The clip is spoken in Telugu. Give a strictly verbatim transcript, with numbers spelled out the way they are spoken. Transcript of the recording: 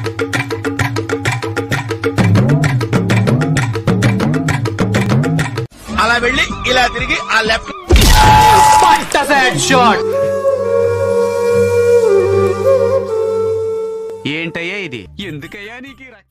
అలా వెళ్ళి ఇలా తిరిగి ఆ లెఫ్ట్ షాట్. ఏంటయ్యా ఇది? ఎందుకయ్యా నీకు